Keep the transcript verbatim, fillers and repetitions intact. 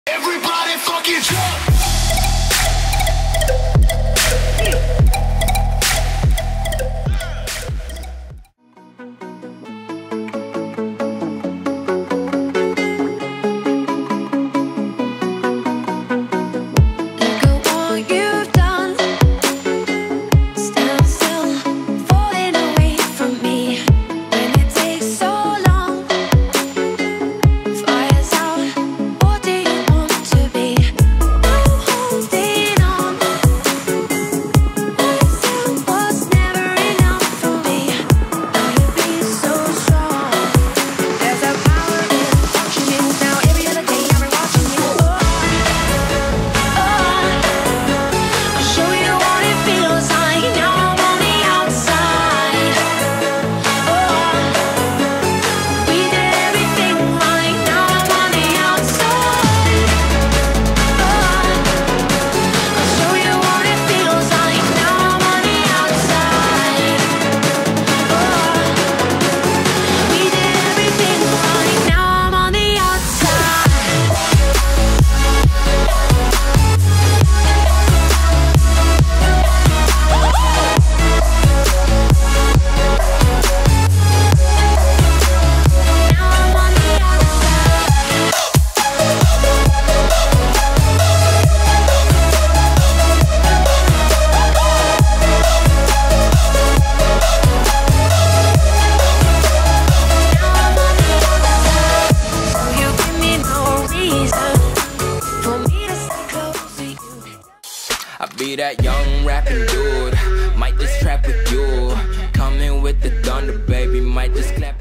Everybody fucking jump! I be that young rapping dude, might just trap with you. Coming with the thunder, baby, might just clap.